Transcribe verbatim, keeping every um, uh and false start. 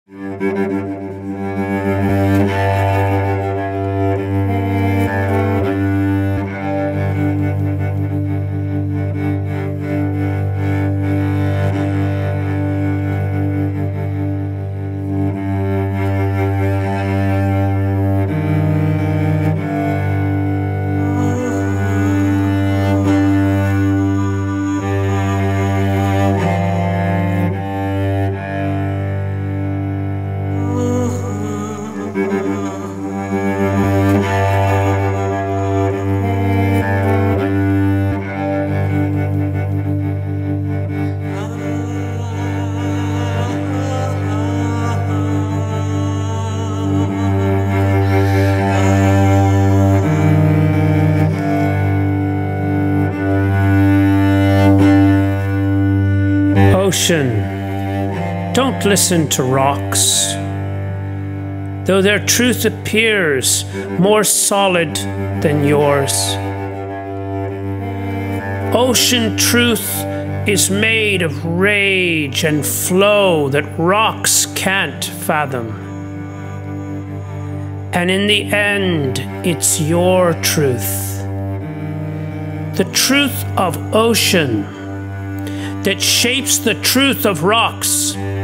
Ocean, don't listen to rocks, though their truth appears more solid than yours. Ocean truth is made of rage and flow that rocks can't fathom. And in the end, it's your truth, the truth of ocean, that shapes the truth of rocks